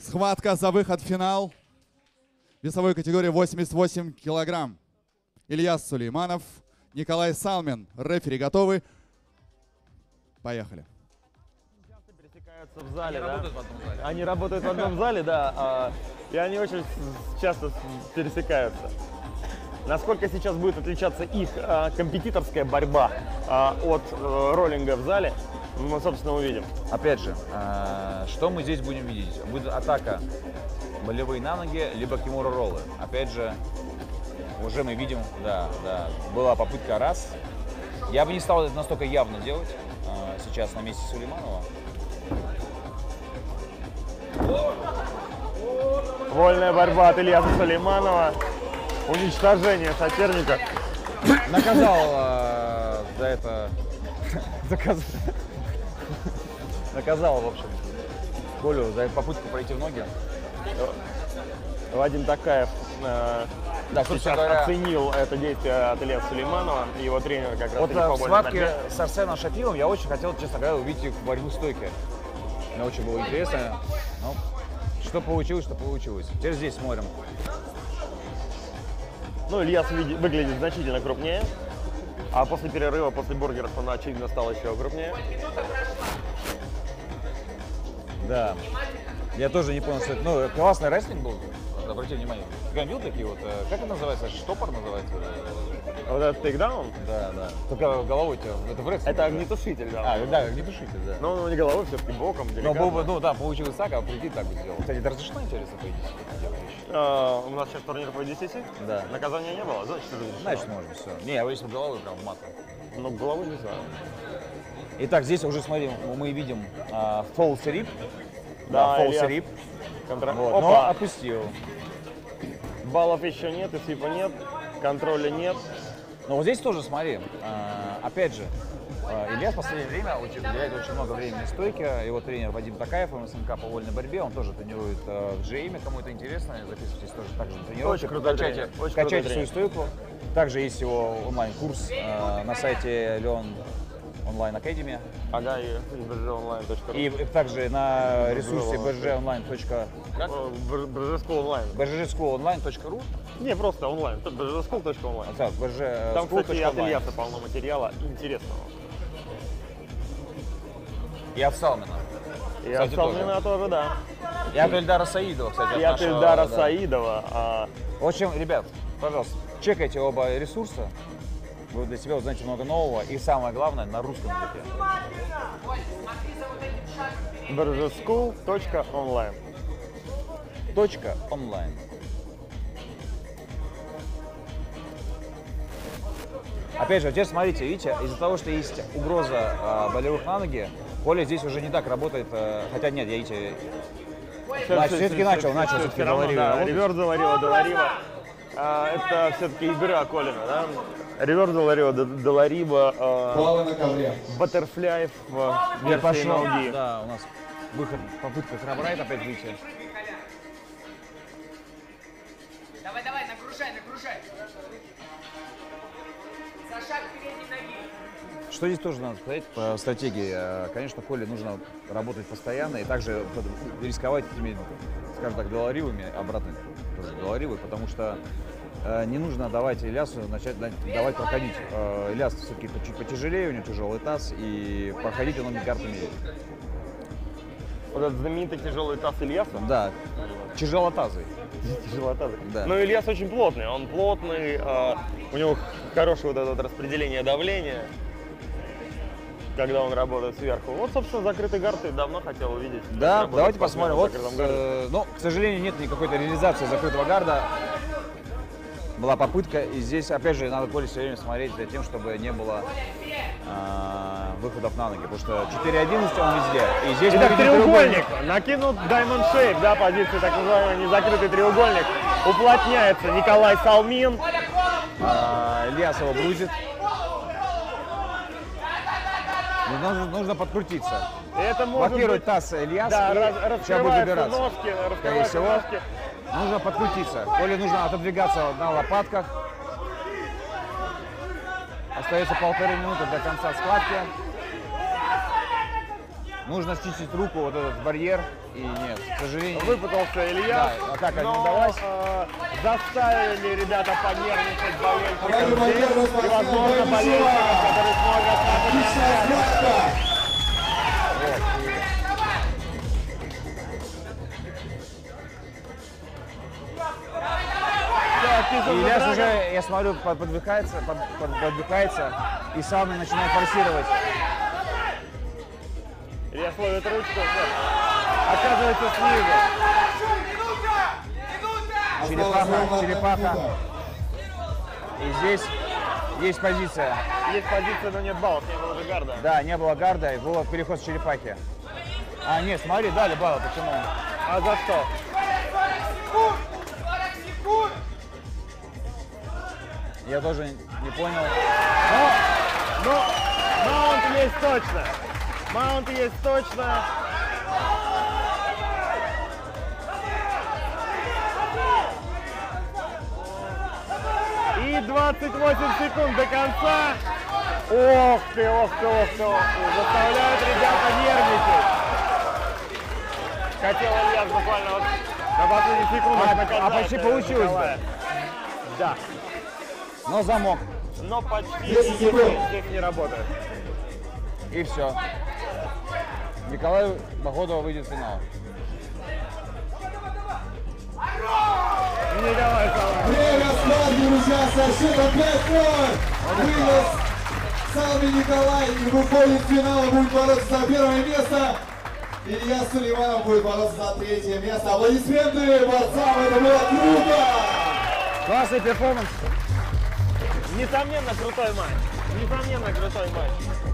Схватка за выход в финал. Весовой категории 88 килограмм. Ильяс Сулейманов, Николай Салмин. Рефери готовы? Поехали. Пересекаются в зале, они работают в одном зале, да, и они очень часто пересекаются. Насколько сейчас будет отличаться их компетиторская борьба от роллинга в зале, мы, собственно, увидим. Опять же, что мы здесь будем видеть? Будет атака болевые на ноги, либо кимура роллы. Опять же, уже мы видим, да, была попытка раз. Я бы не стал это настолько явно делать сейчас на месте Сулейманова. Вольная борьба от Ильяса Сулейманова. Уничтожение соперника. Наказал за это. Наказал, в общем, Колю за попытку пройти в ноги. Вадим Такаев сейчас говоря, оценил это действие от Ильяса Сулейманова. Его тренер как раз вот в схватке с Арсеном Шапиловым я очень хотел, честно говоря, увидеть их борьбу в стойке. Мне очень было интересно. Но что получилось, что получилось. Теперь здесь смотрим. Ну, Ильяс выглядит значительно крупнее. А после перерыва, после бургеров, он, очевидно, стал еще крупнее. Да. Я тоже не понял, что это. Ну, классный рестлинг был. Обратите внимание. Гамбил такие вот. Как это называется? Штопор называется? Вот этот тейкдаун? Да. Только головой тебя. Это в рестлинге. Это огнетушитель, да. Да, огнетушитель, да. Но он не головой, все-таки боком, деликатно. Ну да, получилось так, а прийти так бы сделал. Кстати, это разрешено, интересно, по идее? У нас сейчас турнир по DCC? Да. Наказания не было, значит, это разрешено. Значит, можно, все. Не, я если бы головой прям матом. Ну, головой не знаю. Итак, здесь уже смотрим, мы видим false rip. Да, false rip. Вот, но отпустил. Баллов еще нет, и свипа нет, контроля нет. Но вот здесь тоже смотри, опять же, Илья в последнее время уделяет очень много времени стойке. Его тренер Вадим Такаев, МСМК по вольной борьбе, он тоже тренирует в GM, кому это интересно, записывайтесь тоже так же на тренировки. Очень крутой тренер. Качайте свою стойку. Также есть его онлайн-курс на сайте Leon Online Academy. Ага, и brzonline.ru. И также на ресурсе brzonline.ru. brzschoolonline.ru. Не, просто онлайн. brzschool.online. Там, кстати, от Ильяса полно материала интересного. И от Салмина. И от Салмина тоже, да. И от Эльдара Саидова, кстати. И от Эльдара Саидова. В общем, ребят, пожалуйста, чекайте оба ресурса. Вы для себя узнаете много нового и, самое главное, на русском языке. brzschool.online. .онлайн. Опять же, теперь смотрите, видите, из-за того, что есть угроза болевых на ноги, Коля здесь уже не так работает, хотя нет, я видите, все-таки начал все-таки реверс Доларива. Это все-таки игра Колина, да? Реверс Доларива, баттерфляй в версии ноги. Да, у нас выход, попытка крабрайт опять выйти. Давай, нагружай. За шаг передней ноги. Что здесь тоже надо сказать по стратегии? Конечно, Коле нужно работать постоянно и также рисковать этими, скажем так, доларивыми, обратно тоже доларивы, потому что не нужно давать Ильясу давать проходить. Ильяс все-таки чуть потяжелее, у него тяжелый таз, и проходить он не карты меряет. Вот этот знаменитый тяжелый таз Ильяса? Да, тяжелотазый. Тяжелотазый. Да. Но Ильяс очень плотный, у него хорошее вот это распределение давления, когда он работает сверху. Вот, собственно, закрытый гард ты давно хотел увидеть. Да, давайте посмотрим. Вот, но, к сожалению, нет никакой реализации закрытого гарда. Была попытка, и здесь, опять же, надо Коле все время смотреть за тем, чтобы не было выходов на ноги, потому что 4-11 он везде. И здесь треугольник. Накинут Diamond Shake, да, позиция так называемый незакрытый треугольник. Уплотняется Николай Салмин. Ильяс его грузит. Нужно подкрутиться. Это может блокирует быть... таз Ильяс, да, и сейчас будет добираться. Скорее всего. Нужно подкрутиться. Коле нужно отодвигаться на лопатках. Остается 1,5 минуты до конца схватки. Нужно чистить руку, вот этот барьер, и нет, к сожалению. Выпутался Илья, Да, атака не но удалась. заставили ребята понервничать Давайте болельщиков здесь. поддержим И, возможно, спортсмена болельщиков, которые смогут Отличная схватка! Ильяс уже, я смотрю, подвигается, и сам начинает форсировать. Илья ловит ручку, оказывается снизу. Черепаха. И здесь есть позиция. Есть позиция, но нет баллов, не было же гарда. Да, не было гарда, и был переход с черепахи. А, нет, смотри, дали баллы, почему? А за что? Я тоже не понял. Но маунт есть точно. Маунт есть точно. И 28 секунд до конца. Ох ты, ох ты, ох ты, ох ты. Заставляют ребята нервничать. Хотел Илья буквально вот на последних секундах наказать. почти получилось, Николая. Да. Но замок. Но почти 10 секунд. здесь не работает. И все. Николай Богодова выйдет в финал. Николай Салмин. Время схватки, друзья, со счетом 5-0. Вынес Салмин Николай и выходит в финал, будет бороться за первое место. Илья Сулейманов будет бороться за третье место. Аплодисменты борцам, это было круто! Классный перформанс. Несомненно, крутой матч. Несомненно, крутой матч.